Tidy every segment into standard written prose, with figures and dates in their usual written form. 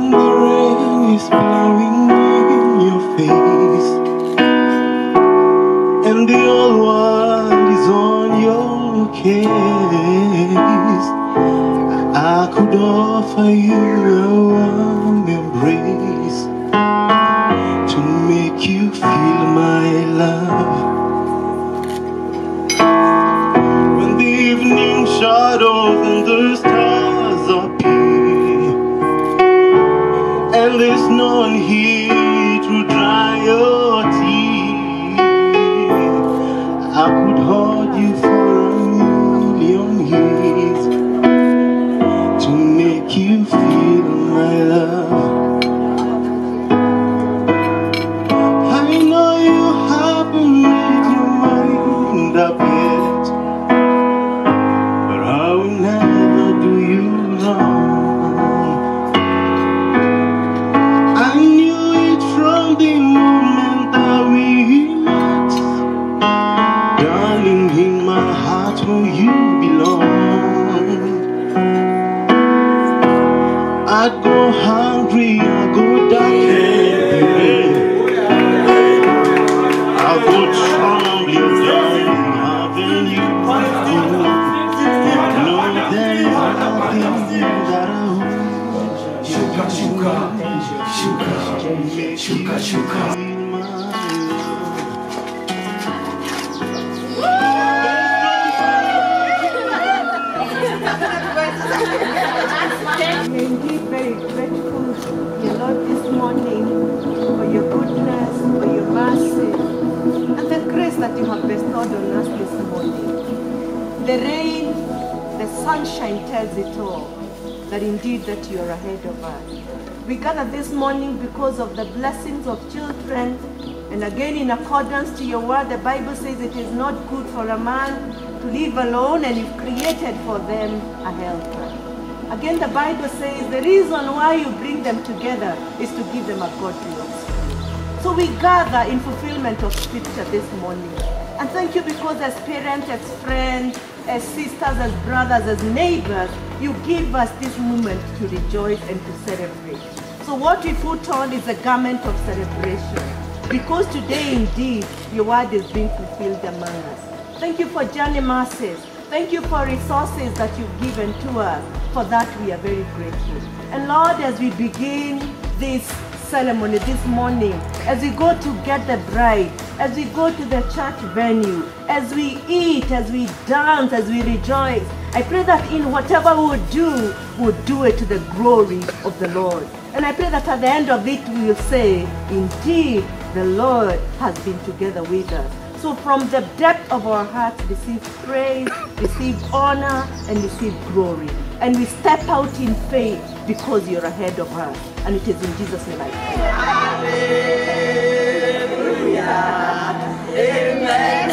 the rain is blowing in your face, and the old world is on your case, I could offer you a warm embrace to make you feel my love. When the evening shadows and the stars appear, and there's no one here to dry your tears, I could hold you for a million years to make you feel my love. I know you haven't made your mind up yet, but I will never do you wrong. I knew it from the moment that we met. Darling, in my heart where you belong. I'd go hungry, I'd go dying, I'd go trembling, darling, having you. No, there is nothing that I would. Shuka, shuka, shuka, shuka, shuka. May indeed very grateful, dear Lord, this morning for your goodness, for your mercy, and the grace that you have bestowed on us this morning. The rain, the sunshine tells it all, that indeed that you are ahead of us. We gather this morning because of the blessings of children, and again in accordance to your word, the Bible says it is not good for a man to live alone, and you've created for them a helper. Again, the Bible says the reason why you bring them together is to give them a godly offspring. So we gather in fulfillment of scripture this morning. And thank you because as parents, as friends, as sisters, as brothers, as neighbors, you give us this moment to rejoice and to celebrate. So what we put on is a garment of celebration, because today indeed your word is being fulfilled among us. Thank you for journey mercies. Thank you for resources that you've given to us. For that we are very grateful. And Lord, as we begin this ceremony this morning, as we go to get the bride, as we go to the church venue, as we eat, as we dance, as we rejoice, I pray that in whatever we would do it to the glory of the Lord. And I pray that at the end of it we will say, indeed, the Lord has been together with us. So from the depth of our hearts, receive praise, receive honor, and receive glory. And we step out in faith because you're ahead of us. And it is in Jesus' name I pray. Hallelujah. Amen.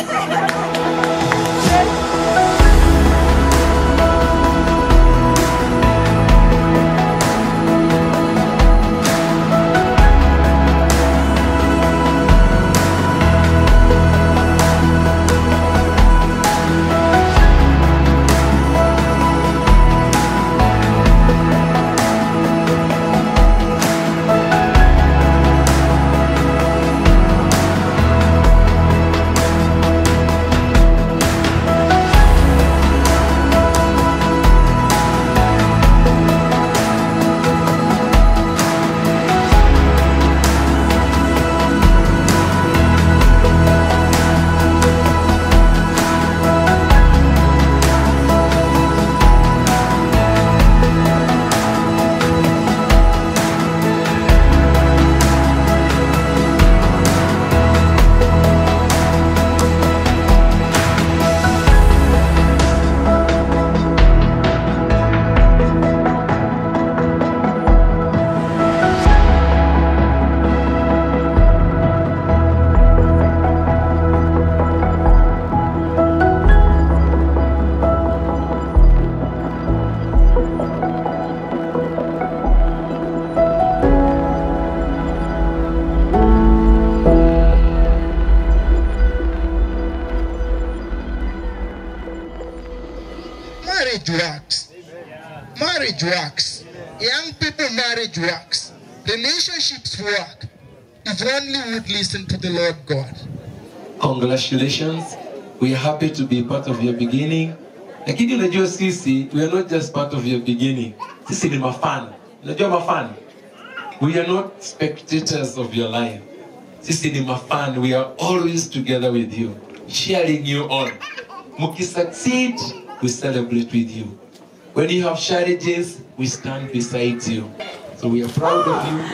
Marriage works. Marriage works. young people marriage works, relationships work, if only we would listen to the Lord God. Congratulations. We are happy to be part of your beginning. Lakini unajua sisi, we are not just part of your beginning. Sisi ni mafan. Unajua mafan? We are not spectators of your life. Sisi ni mafan. We are always together with you, cheering you on. Muki succeed, we celebrate with you. When you have challenges, we stand beside you. So we are proud of you.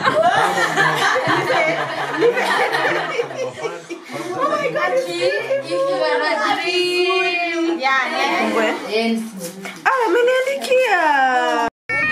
Oh my God! If you are happy, yeah. Ah, ameniandikia.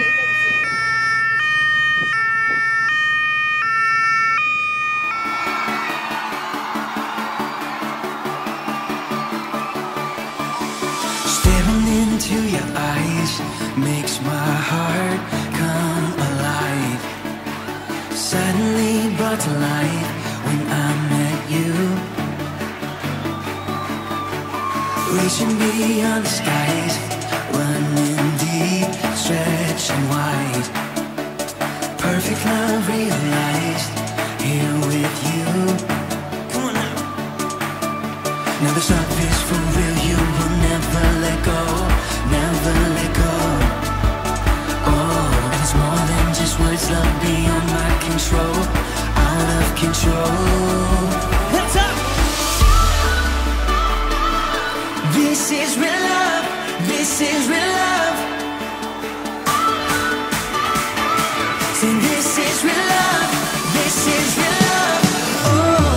Staring into your eyes makes my heart come alive. Suddenly brought to life when I met you. Reaching beyond the skies, running deep, stretching wide. Perfect love realized here with you. Come on now. Now this love is for real, you will never let go, never let go. Oh, and it's more than just words, love beyond my control, out of control. Hands up! This is real love, this is real love. Say this is real love, this is real love. Oh.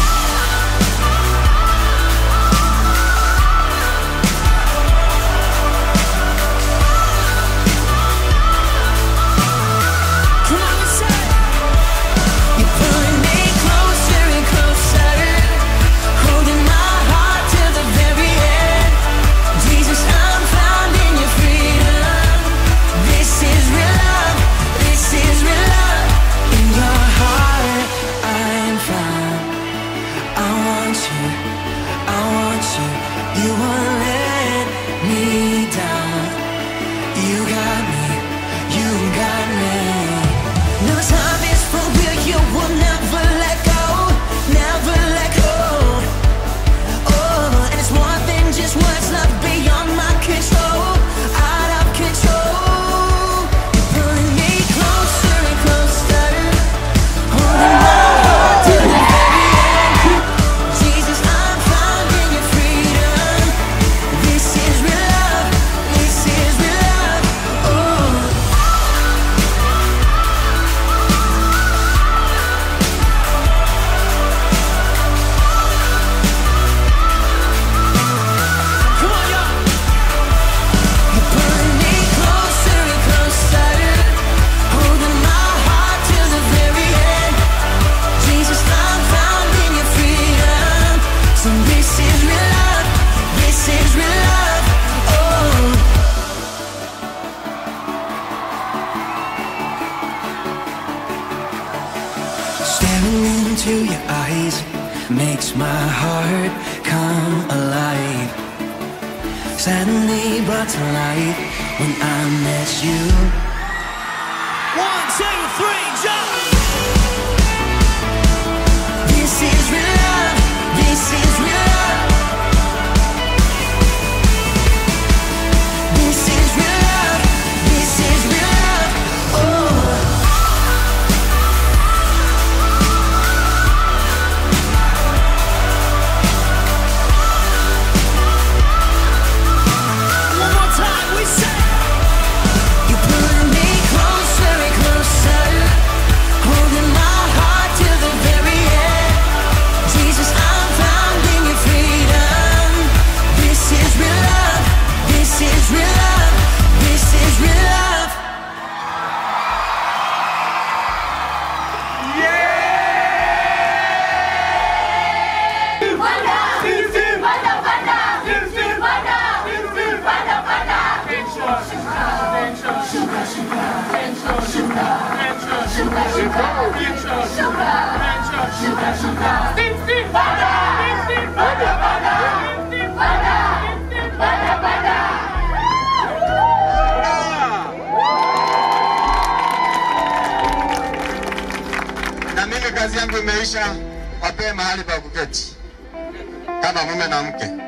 Into your eyes makes my heart come alive. Suddenly brought to life when I met you. 1, 2, 3, jump! This is real love, this is real love. This is real love, this is real love. Oh. Na mimi kazi yangu imeisha, wape mahali pa kuketi kama mume na mke.